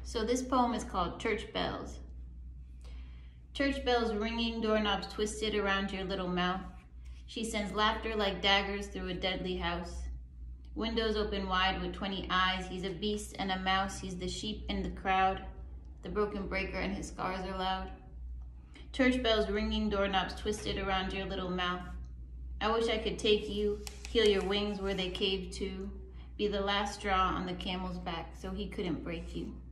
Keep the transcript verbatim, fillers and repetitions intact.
So this poem is called Church Bells. Church bells ringing, doorknobs twisted around your little mouth. She sends laughter like daggers through a deadly house. Windows open wide with twenty eyes. He's a beast and a mouse. He's the sheep in the crowd. The broken breaker and his scars are loud. Church bells ringing, doorknobs twisted around your little mouth. I wish I could take you, heal your wings where they caved to, be the last straw on the camel's back so he couldn't break you.